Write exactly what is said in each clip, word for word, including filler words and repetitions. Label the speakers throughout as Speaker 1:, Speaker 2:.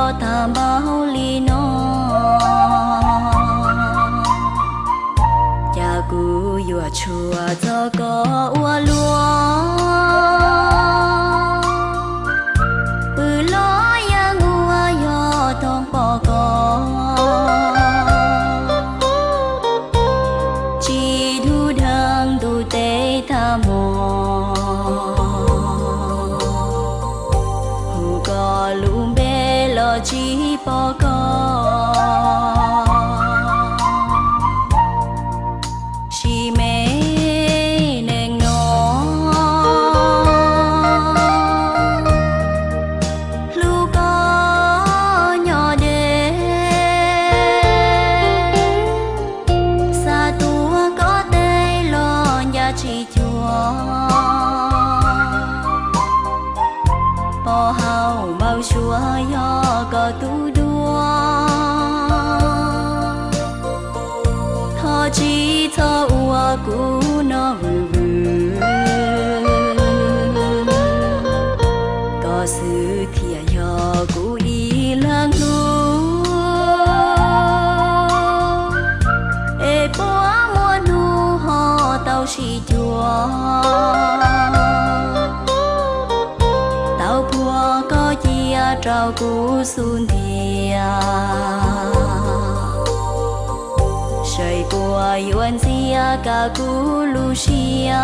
Speaker 1: tham bao ly nó cha cú yêu chùa cho có ua lúa bự lo yang ua yo thong bỏ có chỉ thu thang tu tế tham mồ hù có lùm bê lo chỉ bỏ có chỉ mê neng nó lu có nhỏ đê xa tua có tê lo nhà chỉ chùa bỏ hào bao chúa yo có tu đua thọ chỉ thọ ua cú nó vừ vừ có sự thìa yo cú y lang thu e bố mua nu ho tao chỉ chùa tao bùa có chia trao cú xuân thìa trời bùa yuan xia cả cú lucia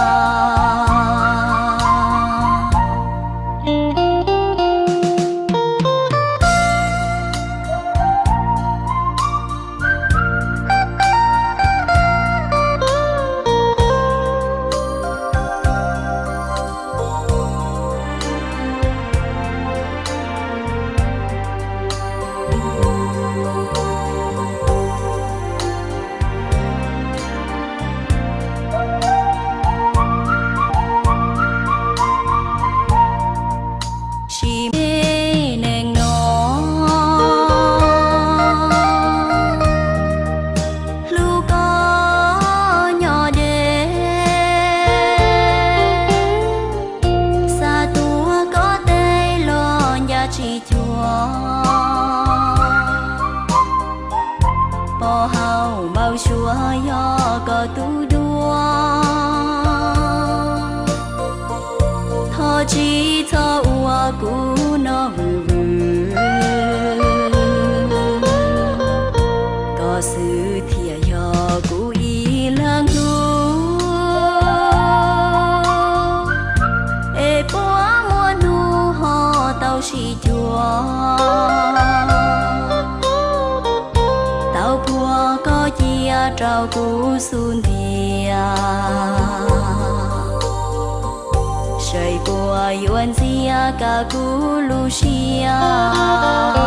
Speaker 1: chỉ mê neng nó lu có nhỏ đê xa tua có tê lo nhà chỉ chùa bỏ hào bao chúa yo có tu đua thọ chỉ thọ ua cú nó vừ vừ có sự thìa yo cú y lang thu e bố mua nu ho tao chỉ chùa tao bùa có chia trao cú xuân thìa trời bùa yuan xia cả cú lucia